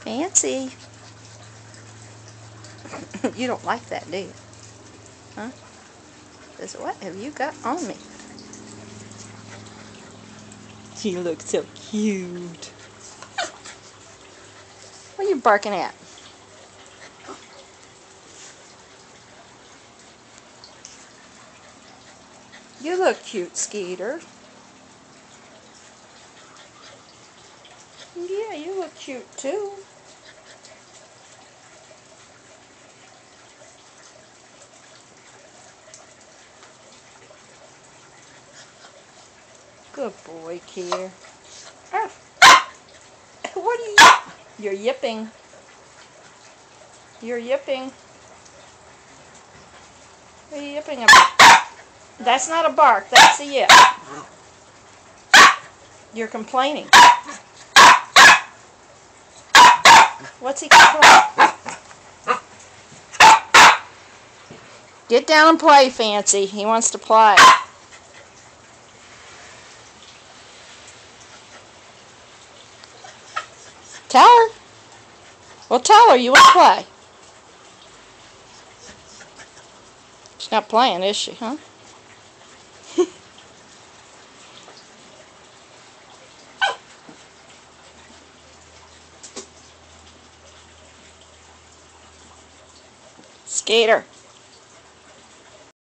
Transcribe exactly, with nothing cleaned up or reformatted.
Fancy. You don't like that, do you? Huh? Says, what have you got on me? You look so cute. What are you barking at? You look cute, Skeeter. Yeah, you look cute too. Good boy, Kier. Oh. What are you? You're yipping. You're yipping. What are you yipping about? That's not a bark. That's a yip. You're complaining. What's he complaining? Get down and play, Fancy. He wants to play. Tell her. Well, tell her you want to play. She's not playing, is she, huh? Skater.